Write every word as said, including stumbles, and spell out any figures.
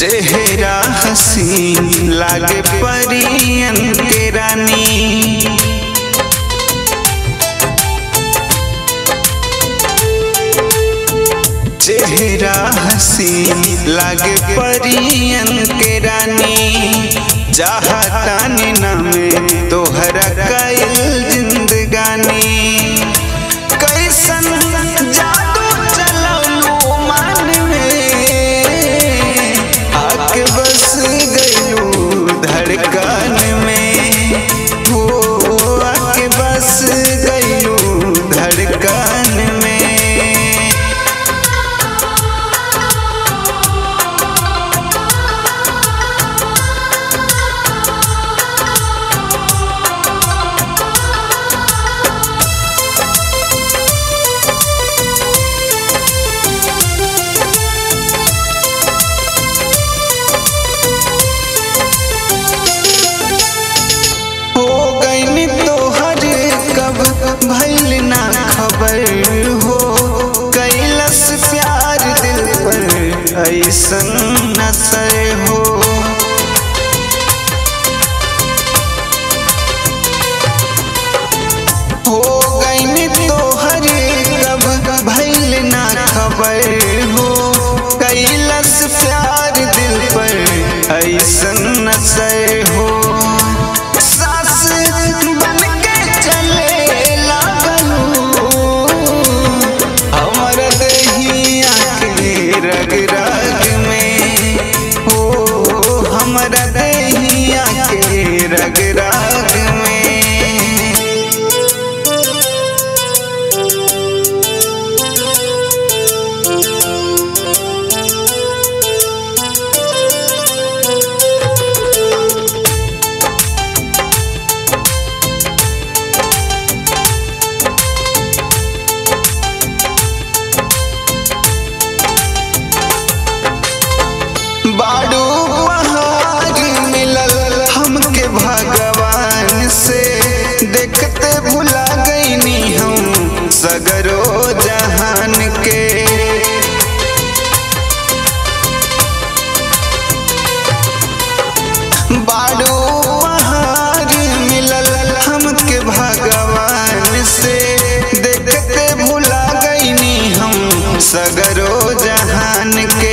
चेहरा हसीन लागे परियन के रानी। चेहरा हसीन लागे परियन के रानी। चाहतानी ना में तोहरा कइल जिंदगानी। कैसन जादू चलौलू मन में आके बस गइलू धड़कन में। हो आके बस गइलू धड़कन में। भइल ना खबर हो कैलस प्यार दिल पर ऐसन नशे हो। हो गई तोहर कब भइल ना खबर हो कैलस प्यार दिल पर ऐसन नशे हो। रग रग में हो हमरा देहिया के रग रग में। बाडू बहार मिलल हमके भगवान से। देखते भुला गईनी हम सगरो जहान के। बाडू बहार मिलल हमके भगवान से। देखते भुला गईनी हम सगरो जहान के।